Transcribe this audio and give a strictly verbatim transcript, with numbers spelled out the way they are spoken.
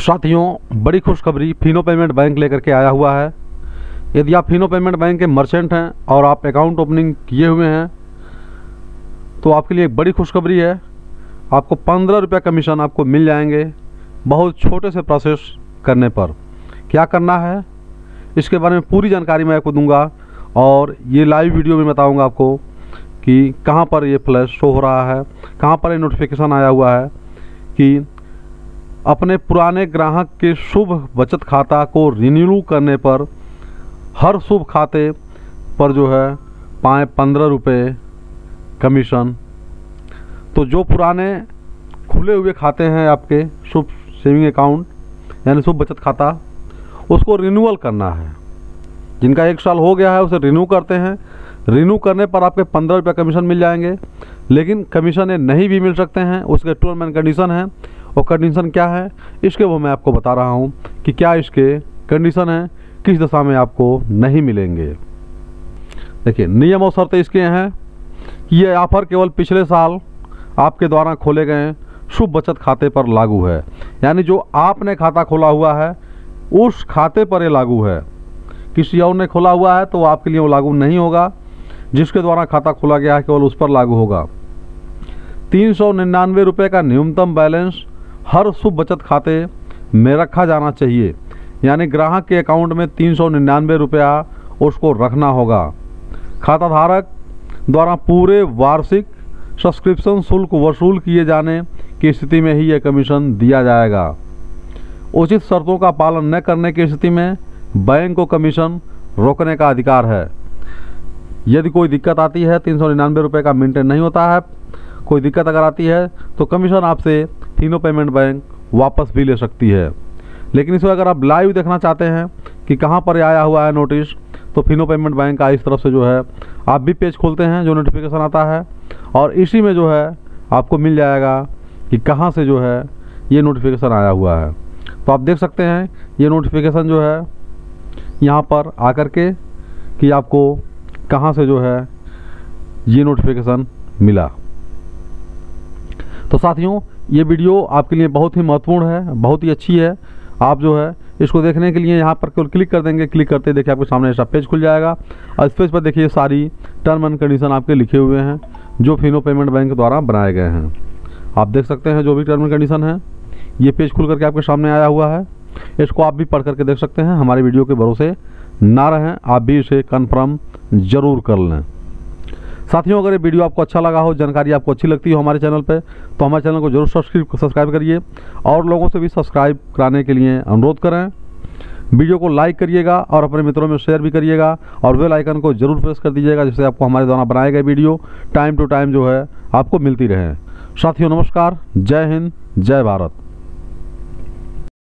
साथियों, बड़ी खुशखबरी फिनो पेमेंट बैंक लेकर के आया हुआ है। यदि आप फिनो पेमेंट बैंक के मर्चेंट हैं और आप अकाउंट ओपनिंग किए हुए हैं तो आपके लिए एक बड़ी खुशखबरी है। आपको पंद्रह रुपये कमीशन आपको मिल जाएंगे बहुत छोटे से प्रोसेस करने पर। क्या करना है इसके बारे में पूरी जानकारी मैं आपको दूंगा और ये लाइव वीडियो में बताऊंगा आपको कि कहाँ पर ये फ्लैश शो हो रहा है, कहाँ पर ये नोटिफिकेशन आया हुआ है कि अपने पुराने ग्राहक के शुभ बचत खाता को रिन्यू करने पर हर शुभ खाते पर जो है पाएँ पंद्रह रुपये कमीशन। तो जो पुराने खुले हुए खाते हैं आपके शुभ सेविंग अकाउंट यानी शुभ बचत खाता, उसको रिन्यूअल करना है। जिनका एक साल हो गया है उसे रिन्यू करते हैं। रिन्यू करने पर आपके पंद्रह रुपये कमीशन मिल जाएंगे, लेकिन कमीशन ये नहीं भी मिल सकते हैं। उसके टर्म एंड कंडीशन है। और कंडीशन क्या है इसके वो मैं आपको बता रहा हूँ कि क्या इसके कंडीशन है, किस दशा में आपको नहीं मिलेंगे। देखिए, नियम और शर्तें इसके हैं कि ये ऑफर केवल पिछले साल आपके द्वारा खोले गए शुभ बचत खाते पर लागू है। यानी जो आपने खाता खोला हुआ है उस खाते पर ये लागू है। किसी और ने खोला हुआ है तो आपके लिए वो लागू नहीं होगा। जिसके द्वारा खाता खोला गया है केवल उस पर लागू होगा। तीन सौ निन्यानवे रुपये का न्यूनतम बैलेंस हर शुभ बचत खाते में रखा जाना चाहिए। यानी ग्राहक के अकाउंट में तीन सौ निन्यानवे रुपया उसको रखना होगा। खाता धारक द्वारा पूरे वार्षिक सब्सक्रिप्शन शुल्क वसूल किए जाने की स्थिति में ही यह कमीशन दिया जाएगा। उचित शर्तों का पालन न करने की स्थिति में बैंक को कमीशन रोकने का अधिकार है। यदि कोई दिक्कत आती है, तीन सौ निन्यानवे रुपये का मेंटेन नहीं होता है, कोई दिक्कत अगर आती है तो कमीशन आपसे फिनो पेमेंट बैंक वापस भी ले सकती है। लेकिन इसमें अगर आप लाइव देखना चाहते हैं कि कहाँ पर आया हुआ है नोटिस, तो फिनो पेमेंट बैंक का इस तरफ से जो है आप भी पेज खोलते हैं जो नोटिफिकेशन आता है और इसी में जो है आपको मिल जाएगा कि कहाँ से जो है ये नोटिफिकेशन आया हुआ है। तो आप देख सकते हैं ये नोटिफिकेशन जो है यहाँ पर आकर के कि आपको कहाँ से जो है ये नोटिफिकेशन मिला। तो साथियों, ये वीडियो आपके लिए बहुत ही महत्वपूर्ण है, बहुत ही अच्छी है। आप जो है इसको देखने के लिए यहाँ पर केवल क्लिक कर देंगे। क्लिक करते देखिए आपके सामने ऐसा पेज खुल जाएगा और इस पेज पर देखिए सारी टर्म एंड कंडीशन आपके लिखे हुए हैं जो फिनो पेमेंट बैंक द्वारा बनाए गए हैं। आप देख सकते हैं जो भी टर्म एंड कंडीशन है ये पेज खुल करके आपके सामने आया हुआ है। इसको आप भी पढ़ करके देख सकते हैं। हमारी वीडियो के भरोसे ना रहें, आप भी इसे कन्फर्म जरूर कर लें। साथियों, अगर ये वीडियो आपको अच्छा लगा हो, जानकारी आपको अच्छी लगती हो हमारे चैनल पे, तो हमारे चैनल को जरूर सब्सक्राइब सब्सक्राइब करिए और लोगों से भी सब्सक्राइब कराने के लिए अनुरोध करें। वीडियो को लाइक करिएगा और अपने मित्रों में शेयर भी करिएगा और बेल आइकन को जरूर प्रेस कर दीजिएगा, जिससे आपको हमारे द्वारा बनाए गए वीडियो टाइम टू टाइम जो है आपको मिलती रहे। साथियों नमस्कार, जय हिंद, जय भारत।